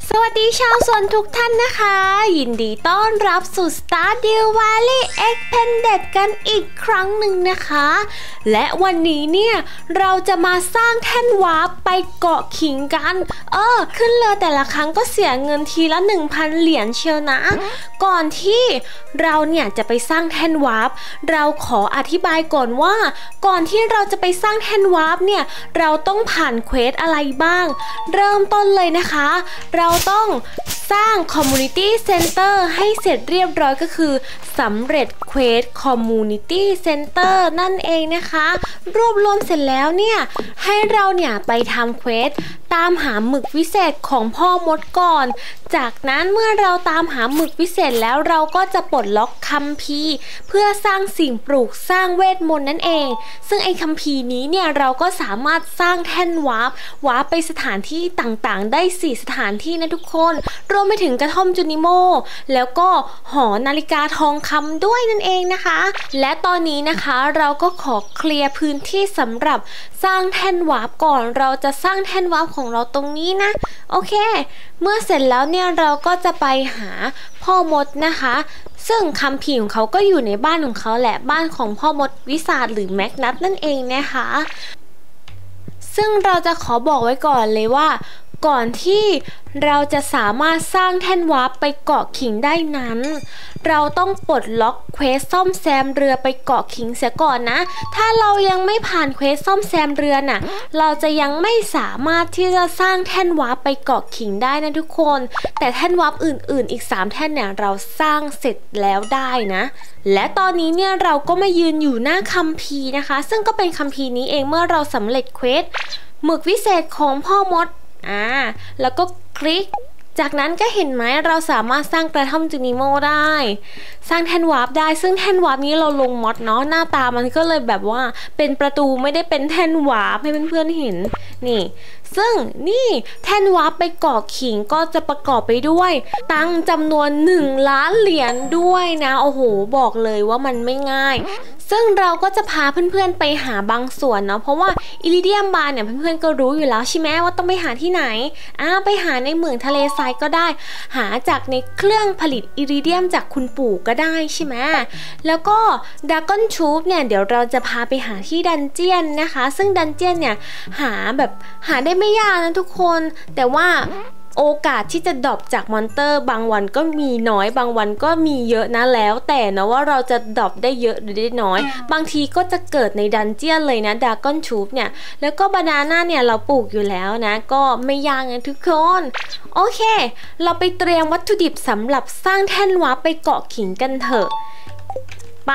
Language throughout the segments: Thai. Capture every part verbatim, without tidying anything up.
สวัสดีชาวสวนทุกท่านนะคะยินดีต้อนรับสู่ Stardew Valley Expanded กันอีกครั้งหนึ่งนะคะและวันนี้เนี่ยเราจะมาสร้างแท่นวาร์ปไปเกาะขิงกันเออขึ้นเรือแต่ละครั้งก็เสียเงินทีละ หนึ่งพัน เหรียญเชียวนะก่อนที่เราเนี่ยจะไปสร้างแท่นวาร์ปเราขออธิบายก่อนว่าก่อนที่เราจะไปสร้างแท่นวาร์ปเนี่ยเราต้องผ่านเควสอะไรบ้างเริ่มต้นเลยนะคะเราต้องสร้าง Community Center ให้เสร็จเรียบร้อยก็คือสำเร็จเควส Community Center นั่นเองนะคะรวบรวมเสร็จแล้วเนี่ยให้เราเนี่ยไปทำเควสตามหาหมึกวิเศษของพ่อมดก่อนจากนั้นเมื่อเราตามหาหมึกวิเศษแล้วเราก็จะปลดล็อกคัมภีร์เพื่อสร้างสิ่งปลูกสร้างเวทมนต์นั่นเองซึ่งไอ้คัมภีร์นี้เนี่ยเราก็สามารถสร้างแท่นวาร์ปวาร์ปไปสถานที่ต่างๆได้สี่สถานที่นะทุกคนรวมไปถึงกระท่อมจูนิโมแล้วก็หอนาฬิกาทองคำด้วยนั่นเองนะคะและตอนนี้นะคะเราก็ขอเคลียร์พื้นที่สำหรับสร้างแท่นวาร์ปก่อนเราจะสร้างแท่นวาร์ปของเราตรงนี้นะโอเคเมื่อเสร็จแล้วเนี่ยเราก็จะไปหาพ่อมดนะคะซึ่งคัมภีร์ของเขาก็อยู่ในบ้านของเขาแหละบ้านของพ่อมดวิสาจหรือแมกนัสนั่นเองนะคะซึ่งเราจะขอบอกไว้ก่อนเลยว่าก่อนที่เราจะสามารถสร้างแท่นวาร์ปไปเกาะขิงได้นั้นเราต้องปลดล็อกเควสซ่อมแซมเรือไปเกาะขิงเสียก่อนนะถ้าเรายังไม่ผ่านเควสซ่อมแซมเรือน่ะเราจะยังไม่สามารถที่จะสร้างแท่นวาร์ปไปเกาะขิงได้นะทุกคนแต่แท่นวาร์ปอื่นๆอีกสามแท่นเนี่ยเราสร้างเสร็จแล้วได้นะและตอนนี้เนี่ยเราก็มายืนอยู่หน้าคัมภีร์นะคะซึ่งก็เป็นคัมภีร์นี้เองเมื่อเราสำเร็จเควสหมึกวิเศษของพ่อมดอ่าแล้วก็คลิกจากนั้นก็เห็นไหมเราสามารถสร้างกระท่อมจูนิโมได้สร้างแท่นวาร์ปได้ซึ่งแท่นวาร์ปนี้เราลงมอดเนาะหน้าตามันก็เลยแบบว่าเป็นประตูไม่ได้เป็นแท่นวาร์ปให้เพื่อนๆเห็นนี่ซึ่งนี่แท่นวาร์ปไปเกาะขิงก็จะประกอบไปด้วยตังจำนวนหนึ่งล้านเหรียญด้วยนะโอ้โหบอกเลยว่ามันไม่ง่ายซึ่งเราก็จะพาเพื่อนๆไปหาบางส่วนเนาะเพราะว่าอิริเดียมบาร์เนี่ยเพื่อนๆก็รู้อยู่แล้วใช่ไหมว่าต้องไปหาที่ไหนอ่าไปหาในเหมืองทะเลทรายก็ได้หาจากในเครื่องผลิตอิริเดียมจากคุณปู่ก็ได้ใช่ไหมแล้วก็ดากอนชูบเนี่ยเดี๋ยวเราจะพาไปหาที่ดันเจียนนะคะซึ่งดันเจียนเนี่ยหาแบบหาได้ไม่ยากนะทุกคนแต่ว่าโอกาสที่จะดรอปจากมอนเตอร์บางวันก็มีน้อยบางวันก็มีเยอะนะแล้วแต่นะว่าเราจะดรอปได้เยอะหรือได้น้อยบางทีก็จะเกิดในดันเจียนเลยนะดากอนชูบเนี่ยแล้วก็บานาน่าเนี่ยเราปลูกอยู่แล้วนะก็ไม่ยากนะทุกคนโอเคเราไปเตรียมวัตถุดิบสำหรับสร้างแท่นวาร์ปไปเกาะขิงกันเถอะไป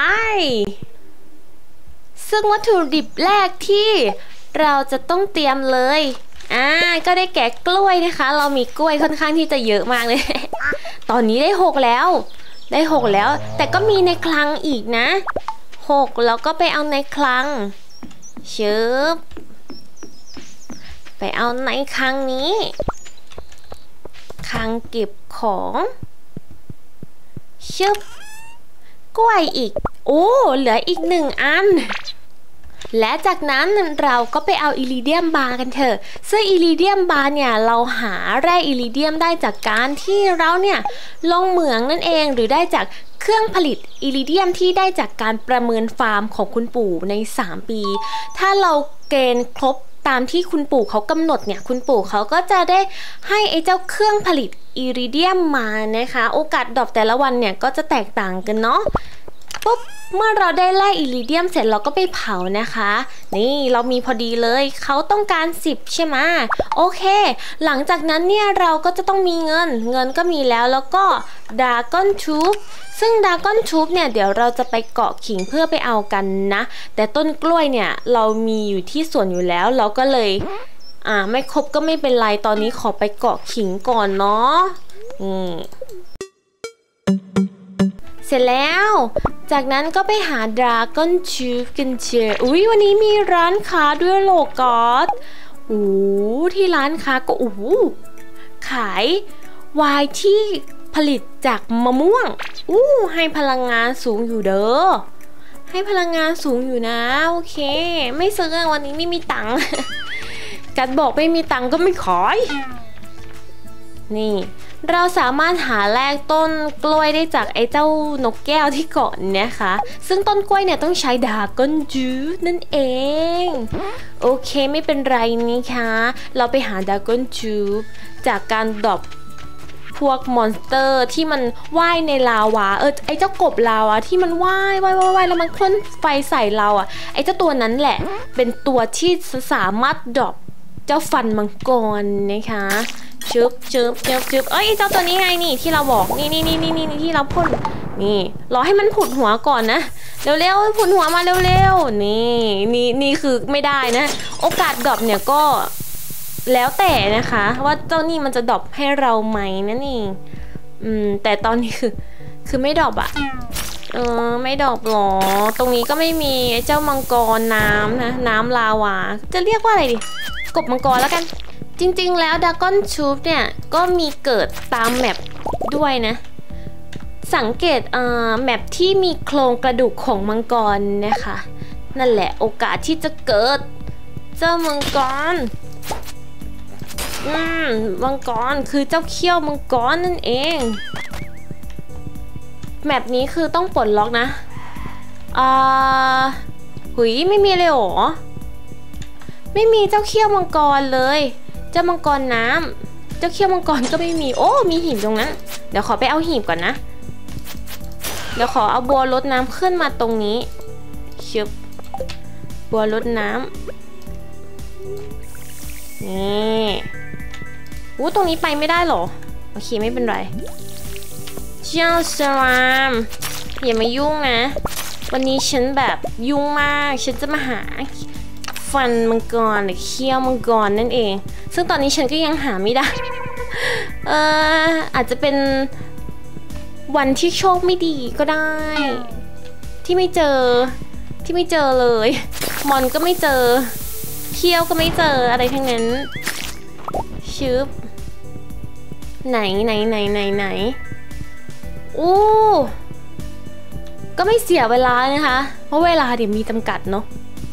ซึ่งวัตถุดิบแรกที่เราจะต้องเตรียมเลยอ่าก็ได้แก่กล้วยนะคะเรามีกล้วยค่อนข้างที่จะเยอะมากเลย ตอนนี้ได้หกแล้วได้หกแล้วแต่ก็มีในคลังอีกนะหกแล้วก็ไปเอาในคลังชึบไปเอาในคลังนี้คลังเก็บของชึบกล้วยอีกโอ้เหลืออีกหนึ่งอันและจากนั้นเราก็ไปเอาอิริเดียมบาร์กันเถอะซึ่งอิริเดียมบาร์เนี่ยเราหาแร่อิริเดียมได้จากการที่เราเนี่ยลงเหมืองนั่นเองหรือได้จากเครื่องผลิตอิริเดียมที่ได้จากการประเมินฟาร์มของคุณปู่ในสามปีถ้าเราเกณฑ์ครบตามที่คุณปู่เขากำหนดเนี่ยคุณปู่เขาก็จะได้ให้ไอ้เจ้าเครื่องผลิตอิริเดียมมานะคะโอกาสดรอปแต่ละวันเนี่ยก็จะแตกต่างกันเนาะปุ๊บเมื่อเราได้แร่อิริเดียมเสร็จเราก็ไปเผานะคะนี่เรามีพอดีเลยเขาต้องการสิบใช่ไหมโอเคหลังจากนั้นเนี่ยเราก็จะต้องมีเงินเงินก็มีแล้วแล้วก็ดากอนทูบซึ่งดากอนทูบเนี่ยเดี๋ยวเราจะไปเกาะขิงเพื่อไปเอากันนะแต่ต้นกล้วยเนี่ยเรามีอยู่ที่สวนอยู่แล้วเราก็เลยอ่าไม่ครบก็ไม่เป็นไรตอนนี้ขอไปเกาะขิงก่อนเนาะอืมเสร็จแล้วจากนั้นก็ไปหาดราก้อนชูฟกันเชออุ้ยวันนี้มีร้านค้าด้วยโลกอสโอ้ที่ร้านค้าก็โอ้ขายไวน์ที่ผลิตจากมะม่วงอู้ให้พลังงานสูงอยู่เด้อให้พลังงานสูงอยู่นะโอเคไม่ซื้อวันนี้ไม่มีตังค์ กัดบอกไม่มีตังค์ก็ไม่ขายนี่เราสามารถหาแลกต้นกล้วยได้จากไอ้เจ้านกแก้วที่เกาะนะคะซึ่งต้นกล้วยเนี่ยต้องใช้ดราก้อนจูสนั่นเองโอเคไม่เป็นไรนี่คะเราไปหาดราก้อนจูสจากการดรอปพวกมอนสเตอร์ที่มันว่ายในลาวาเออไอ้เจ้ากบลาวาที่มันว่ายว่ายว่ายแล้วมันพ่นไฟใส่เราอ่ะไอ้เจ้าตัวนั้นแหละเป็นตัวที่สามารถดรอปเจ้าฟันมังกรนะคะชึบชึบชึบชึบเอ้ยเจ้าตัวนี้ไงนี่ที่เราบอกนี่นี่นี่นี่นี่ที่เราพ่นนี่รอให้มันผุดหัวก่อนนะเร็วๆผุดหัวมาเร็วๆนี่นี่นี่คือไม่ได้นะโอกาสดรอปเนี่ยก็แล้วแต่นะคะว่าเจ้านี่มันจะดรอปให้เราไหมนั่นเองอืมแต่ตอนนี้คือคือไม่ดรอปอะเออไม่ดรอปหรอตรงนี้ก็ไม่มีเจ้ามังกรน้ำนะน้ำลาวาจะเรียกว่าอะไรดิกบมังกรแล้วกันจริงๆแล้วดราก้อนชูปเนี่ยก็มีเกิดตามแมปด้วยนะสังเกตเอ่อแมปที่มีโครงกระดูกของมังกรนะคะนั่นแหละโอกาสที่จะเกิดเจ้ามังกรอืมมังกรคือเจ้าเขี้ยวมังกรนั่นเองแมปนี้คือต้องปลดล็อกนะอ่าหุยไม่มีเลยหรอไม่มีเจ้าเขี้ยวมังกรเลยเจ้ามังกรน้ำเจ้าเขี้ยวมังกรก็ไม่มีโอ้มีหีบตรงนั้นเดี๋ยวขอไปเอาหีบก่อนนะเดี๋ยวขอเอาบัวรดน้ำขึ้นมาตรงนี้ชึบบัวรดน้ำนี่อู้ตรงนี้ไปไม่ได้หรอโอเคไม่เป็นไรเจ้าสลามอย่ามายุ่งนะวันนี้ฉันแบบยุ่งมากฉันจะมาหาฟันมังกรหรือเขี้ยวมังกรนั่นเองซึ่งตอนนี้ฉันก็ยังหาไม่ได้เอออาจจะเป็นวันที่โชคไม่ดีก็ได้ที่ไม่เจอที่ไม่เจอเลยมอนก็ไม่เจอเขี้ยวก็ไม่เจออะไรทั้งนั้นชึบไหนไหนไหนไหนไหนอู้ก็ไม่เสียเวลานะคะเพราะเวลาเดี๋ยวมีจำกัดเนาะ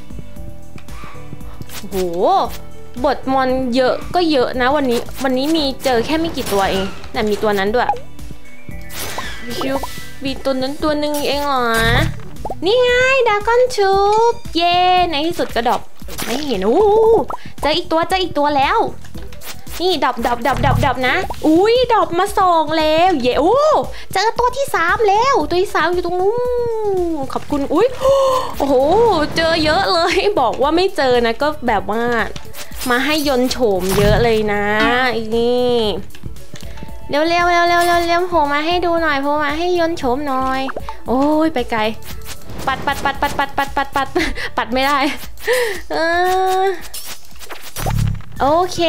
โหบทมอนเยอะก็เยอะนะวันนี้วันนี้มีเจอแค่ไม่กี่ตัวเองแต่มีตัวนั้นด้วยชุบมีตัวนั้นตัวหนึ่งเองเหรอนี่ไงดราก้อนชุบเย่ในที่สุดกระดอบไม่เห็นโอ้เจออีกตัวเจออีกตัวแล้วนี่ดับดับดับดับดับนะอุ้ยดับมาสองแล้วเย่โอ้เจอตัวที่สามแล้วตัวที่สามอยู่ตรงนู้นขอบคุณอุ้ยโอ้โหเจอเยอะเลยบอกว่าไม่เจอนะก็แบบว่ามาให้ยนต์โฉมเยอะเลยนะนี่เร็วเร็วเร็วเร็วเร็วเร็วโผล่มาให้ดูหน่อยโผล่มาให้ยนต์โฉมหน่อยโอ้ยไปไกลปัดปัดปัดปัดปัดปัดปัดปัดปัดไม่ได้เออโอเค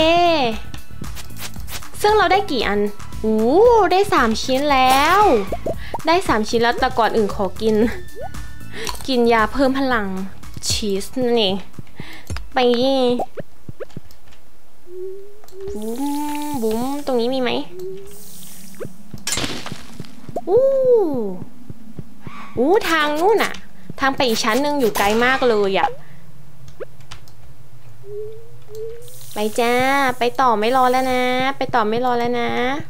ซึ่งเราได้กี่อันอู้ได้สามชิ้นแล้วได้สามชิ้นแล้วแต่ก่อนอื่นขอกินกินยาเพิ่มพลังชีสนี่ไปบุ้มบุ้มตรงนี้มีไหมอู้อู้ทางนู่นอะทางไปอีกชั้นหนึ่งอยู่ไกลมากเลยอะไปจ้าไปต่อไม่รอแล้วนะไปต่อไม่รอแล้วนะ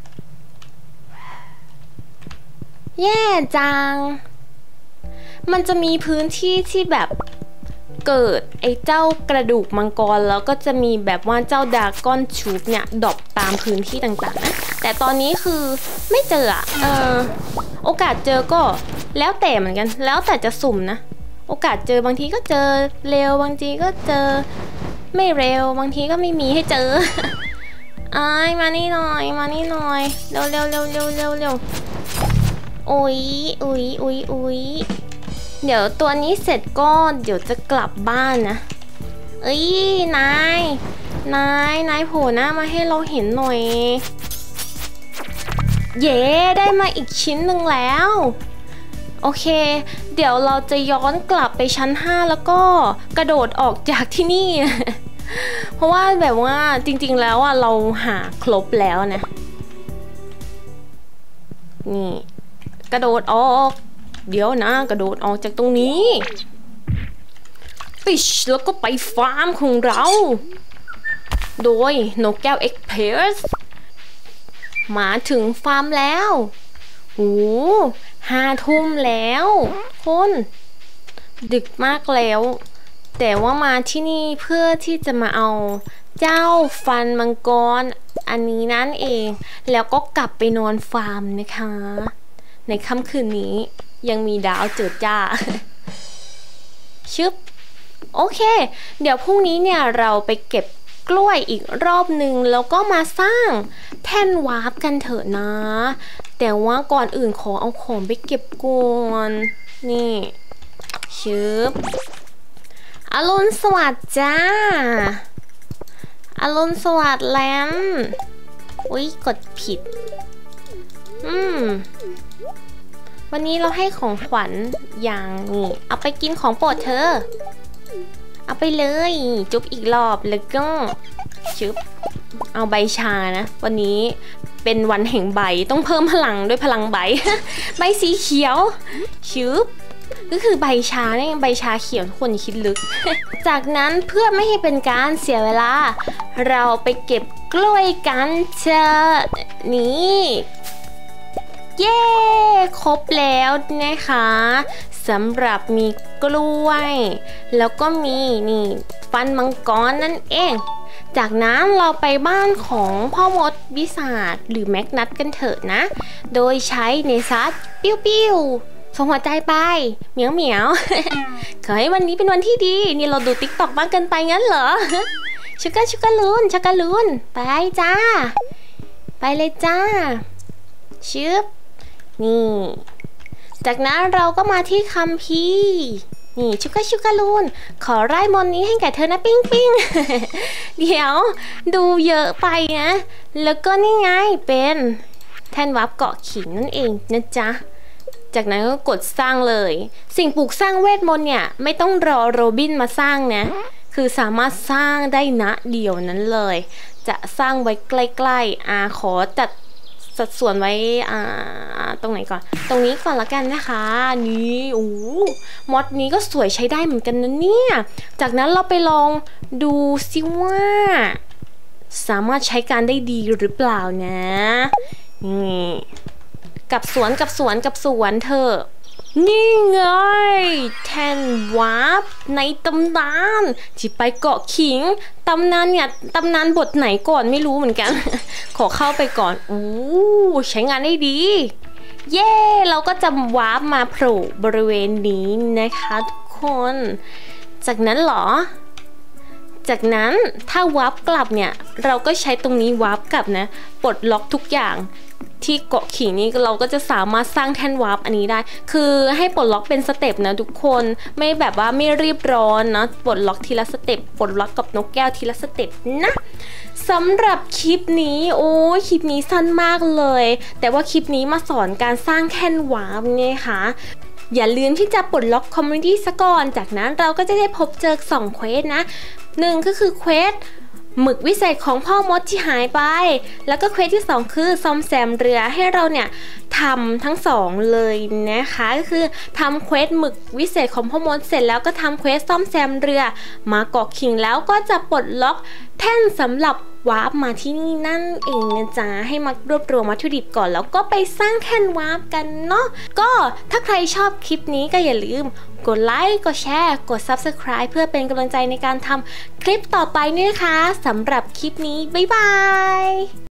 แย่จังมันจะมีพื้นที่ที่แบบเกิดไอ้เจ้ากระดูกมังกรแล้วก็จะมีแบบว่าเจ้าดราก้อนชูปเนี่ยดรอปตามพื้นที่ต่างๆนะแต่ตอนนี้คือไม่เจออะเออโอกาสเจอก็แล้วแต่เหมือนกันแล้วแต่จะสุ่มนะโอกาสเจอบางทีก็เจอเร็วบางทีก็เจอไม่เร็วบางทีก็ไม่มีให้เจอไอ้มานี่หน่อยมานี่หน่อยเร็วเร็วเร็วเร็วเร็วเร็วอุ๊ยอุ๊ยอุ๊ยอุ๊ยเดี๋ยวตัวนี้เสร็จก็เดี๋ยวจะกลับบ้านนะเอ้ยนายนายนายโผล่หน้ามาให้เราเห็นหน่อยเย้ได้มาอีกชิ้นหนึ่งแล้วโอเคเดี๋ยวเราจะย้อนกลับไปชั้นห้าแล้วก็กระโดดออกจากที่นี่ เพราะว่าแบบว่าจริงๆแล้วอ่ะเราหาครบแล้วนะนี่กระโดดออกเดี๋ยวนะกระโดดออกจากตรงนี้ปิชแล้วก็ไปฟาร์มของเราโดยนกแก้วเอ็กเพรสมาถึงฟาร์มแล้วโอ้ห้าทุ่มแล้วคนดึกมากแล้วแต่ว่ามาที่นี่เพื่อที่จะมาเอาเจ้าฟันมังกรอันนี้นั่นเองแล้วก็กลับไปนอนฟาร์มนะคะในค่ำคืนนี้ยังมีดาวเจิดจ้า ชึบโอเคเดี๋ยวพรุ่งนี้เนี่ยเราไปเก็บกล้วยอีกรอบหนึ่งแล้วก็มาสร้างแท่นวาร์ปกันเถอะนะแต่ว่าก่อนอื่นขอเอาของไปเก็บก่อนนี่ชึบอรุณสวัสดิ์จ้าอรุณสวัสดิ์แลมอุ๊ยกดผิดอืมวันนี้เราให้ของขวัญอย่างนี่เอาไปกินของโปรดเธอเอาไปเลยจุ๊บอีกรอบแล้วก็ชึบเอาใบชานะวันนี้เป็นวันแห่งใบต้องเพิ่มพลังด้วยพลังใบ ใบสีเขียวชึบก็คือใบชาเนี่ยใบชาเขียวทุกคนคิดลึก จากนั้นเพื่อไม่ให้เป็นการเสียเวลาเราไปเก็บกล้วยกันเถอะนี่เย้ครบแล้วนะคะสำหรับมีกล้วยแล้วก็มีนี่ฟันมังกรนั่นเองจากนั้นเราไปบ้านของพ่อมดวิสาจหรือแม็กนัทกันเถอะนะโดยใช้เนซัสปิ้วปิ้วส่งหัวใจไปเหมียวเหมียว ขอให้วันนี้เป็นวันที่ดีนี่เราดูติ๊กต็อกมากเกินไปงั้นเหรอ ชุกกะชุกกะลูนชุกกะลูนไปจ้าไปเลยจ้าชึบนี่จากนั้นเราก็มาที่คัมภีร์นี่ชุกกะชุกกะลูนขอไล่มนต์นี้ให้แก่เธอนะปิ้งปิ้ง เดี๋ยวดูเยอะไปนะแล้วก็นี่ไงเป็นแท่นวับเกาะขิงนั่นเองนะจ๊ะจากนั้นก็กดสร้างเลยสิ่งปลูกสร้างเวทมนต์เนี่ยไม่ต้องรอโรบินมาสร้างนะคือสามารถสร้างได้ณเดียวนั้นเลยจะสร้างไว้ใกล้ๆอ่าขอจัดสัดส่วนไว้อ่าตรงไหนก่อนตรงนี้ก่อนละกันนะคะนี่โอ้มอดนี้ก็สวยใช้ได้เหมือนกันนะเนี่ยจากนั้นเราไปลองดูซิว่าสามารถใช้การได้ดีหรือเปล่านะนี่กับสวนกับสวนกับสวนเธอนี่ไงแทนวาร์ปในตำนานที่ไปเกาะขิงตำนานเนี่ยตำนานบทไหนก่อนไม่รู้เหมือนกัน ขอเข้าไปก่อนอู้ใช้งานได้ดีเย้เราก็จะวาร์ปมาโผล่บริเวณนี้นะคะทุกคนจากนั้นเหรอจากนั้นถ้าวาร์ปกลับเนี่ยเราก็ใช้ตรงนี้วาร์ปกลับนะปลดล็อกทุกอย่างที่เกาะขิงนี้เราก็จะสามารถสร้างแท่นวาร์ปอันนี้ได้คือให้ปลดล็อกเป็นสเต็ปนะทุกคนไม่แบบว่าไม่รีบร้อนนะปลดล็อกทีละสเต็ปปลดล็อกกับนกแก้วทีละสเต็ปนะสำหรับคลิปนี้โอ้ยคลิปนี้สั้นมากเลยแต่ว่าคลิปนี้มาสอนการสร้างแท่นวาร์ปเนี่ยค่ะอย่าลืมที่จะปลดล็อกคอมมูนิตี้ซะก่อนจากนั้นเราก็จะได้พบเจอสองเควสนะหนึ่งก็คือเควสหมึกวิเศษของพ่อมดที่หายไปแล้วก็เควสที่สองคือซ่อมแซมเรือให้เราเนี่ยทำทั้งสองเลยนะคะก็คือทำเควสหมึกวิเศษของพ่อมดเสร็จแล้วก็ทำเควสซ่อมแซมเรือมาเกาะขิงแล้วก็จะปลดล็อกแท่นสำหรับวาร์ปมาที่นี่นั่นเองนะจ๊ะให้มารวบรวมวัตถุดิบก่อนแล้วก็ไปสร้างแท่นวาร์ปกันเนาะก็ถ้าใครชอบคลิปนี้ก็อย่าลืมกดไลค์กดแชร์กด ซับสไครบ์ เพื่อเป็นกำลังใจในการทำคลิปต่อไปนี่นะคะสำหรับคลิปนี้บ๊ายบาย